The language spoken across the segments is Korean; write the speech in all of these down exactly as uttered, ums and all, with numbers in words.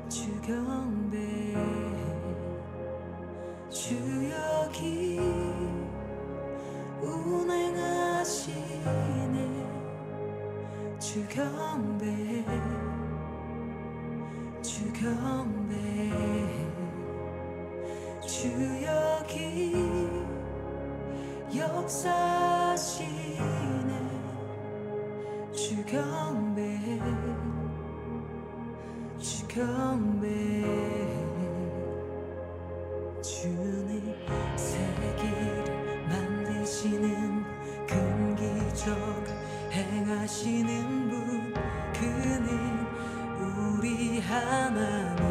주경배 주역이 운행하시네. 주경배 주경배 주역이 역사하시네. 주경배 주경배 주님 세계를 만드시는 큰 기적 행하시는 분, 그는 우리 하나님.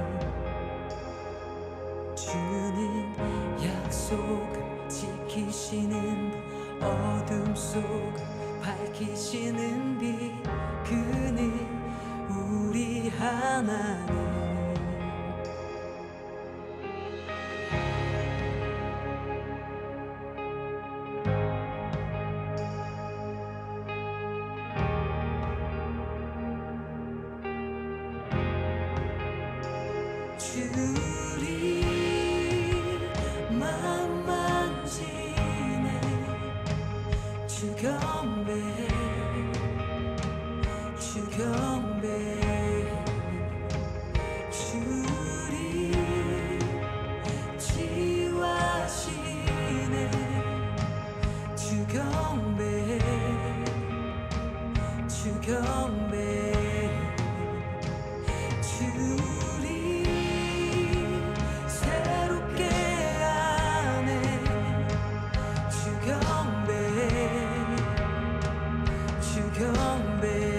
주는 약속을 지키시는 분, 어둠 속을 밝히시는 빛, 그는 우리 하나님. 주리 맘 만지네. 주경배 주경배 주리 치유하시네. 주경배 주경배 주리 새롭게 하네. 주경배 주경배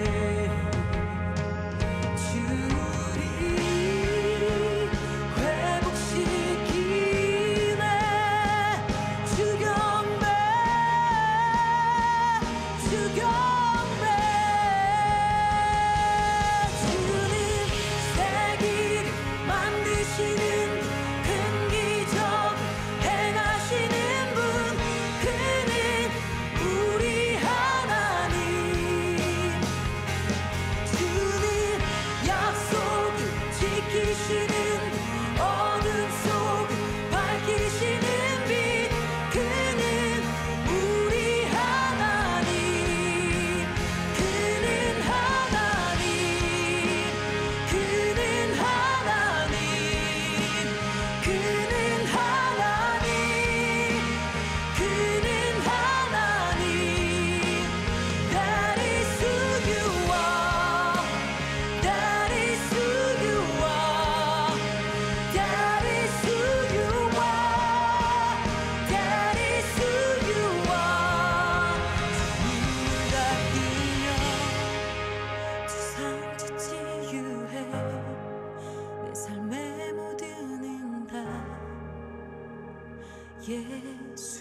예수